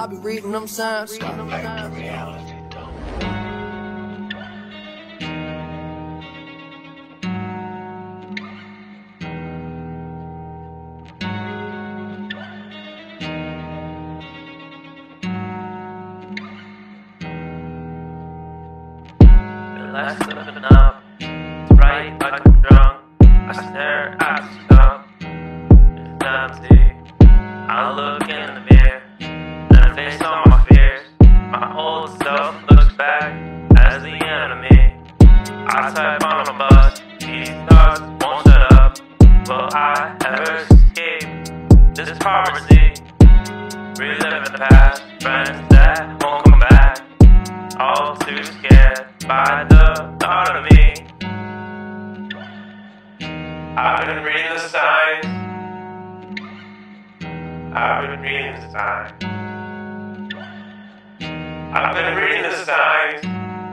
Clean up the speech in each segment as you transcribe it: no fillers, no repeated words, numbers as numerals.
I be reading them signs. Come back to reality, don't. Last living up, it's right like I'm drunk. I stare at the stuff, it's empty. I look in the mirror and face all my fears. My old self looks back as the enemy. I type on a bus, these thoughts won't shut up. Will I ever escape this poverty? Reliving the past, friends that won't come back. All too scared by the thought of me. I've been reading the signs. I've been reading the signs. I've been reading the signs.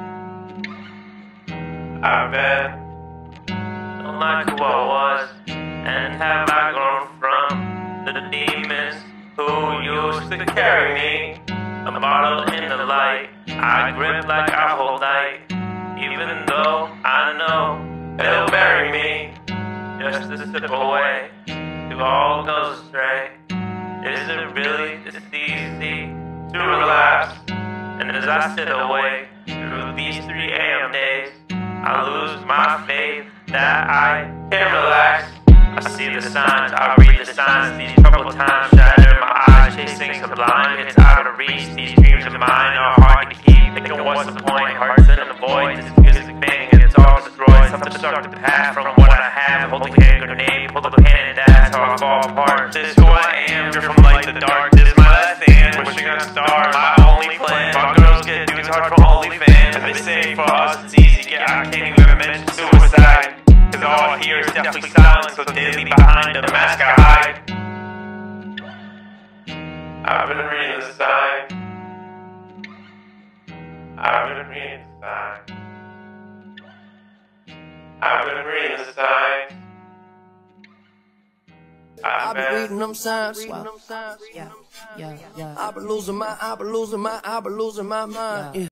I've been don't like who I was, and have I grown from the demons who used to carry me? A bottle in the light, I grip like I hold light, even though I know it'll bury me. Just a sip away, to all goes astray. Is it really this easy to relapse? And as I sit awake through these 3 AM days, I lose my faith that I can relax. I see the signs, I read the signs. These troubled times shatter my eyes, chasing sublime. It's out of reach, these dreams of mine are hard to keep. Thinking what's the point, hearts in a void. This music thing, and it's all destroyed. Something stuck to the past from what I have. Holding hand grenade, pull the pen and that's how I fall apart. This is who I am, drift from light to dark. This is my last stand, wishing on a star. My only plan, my girls get dudes hard from OnlyFans. And they say for us it's easy, yeah, I can't even mention suicide. Cause all here is definitely silent, so deadly behind the mask I hide. I've been reading the signs. I've been reading the signs. I've been reading the signs. I be reading them signs. Yeah. I be losing my mind. Yeah.